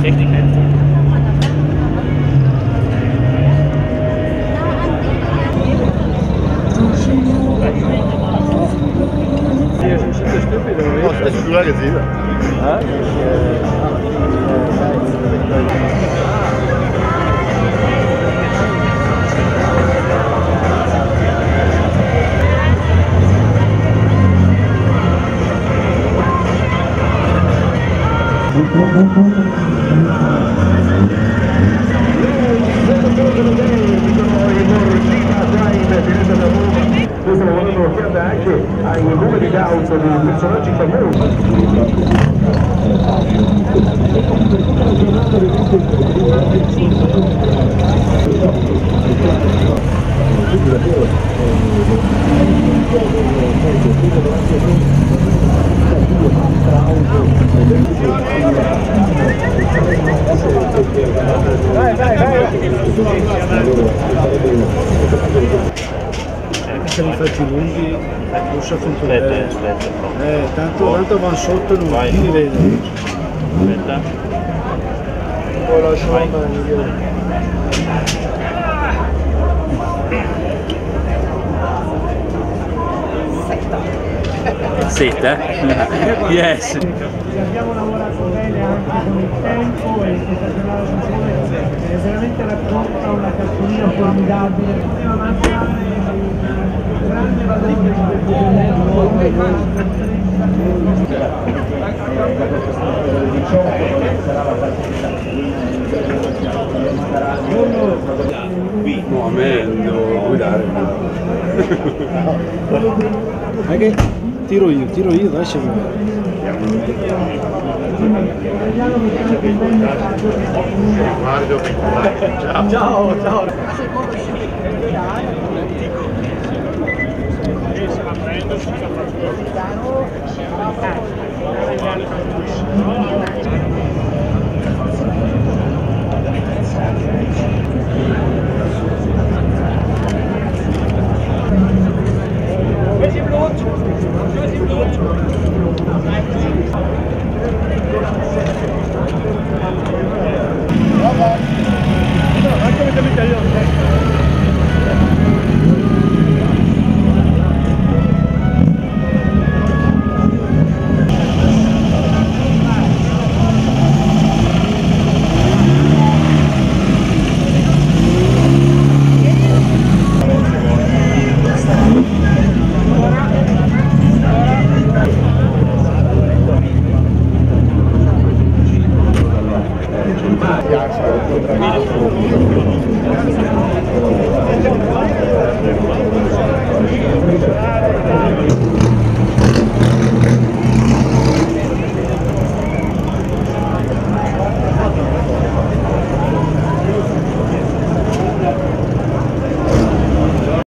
Echt niet net. È sicura che sì. Questo lavoro lo chiede anche ai numeri d'auto dei personaggi Vai, vai, vai! Se li fatti lunghi, non so quanto Aspetta. tanto vanno sotto non li vedo. Aspetta. Un po' lascio la mano. Seta? Yes. Abbiamo lavorato bene anche con il tempo e questa giornata è veramente racconta una cartolina formidabile. Grande No, a me devo guidare. Ma che tiro io, dai se vuoi. Mario, ciao. Ciao.